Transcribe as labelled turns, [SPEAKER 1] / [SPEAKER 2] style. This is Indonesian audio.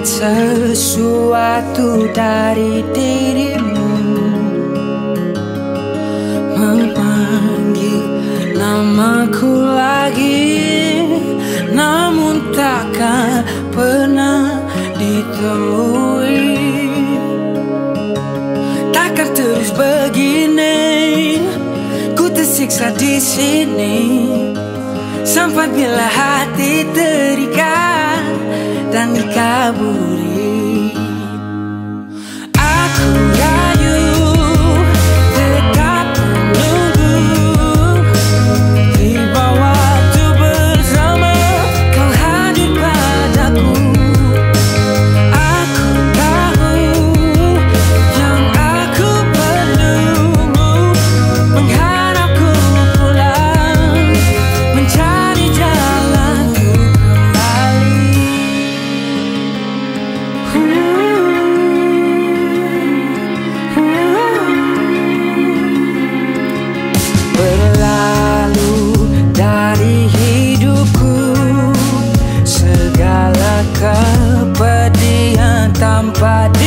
[SPEAKER 1] sesuatu dari dirimu, memanggil namaku lagi, namun takkan pernah ditemui. Takkan terus begini, ku tersiksa di sini, sampai bila hati terikat dan dikaburi. Aku rayu tetap menunggu, tiba waktu bersama kau hadir padaku. Aku tahu yang aku perlumu, mengharapku pulang, mencari jalanku kembali. Berlalu dari hidupku segala kepedihan tanpa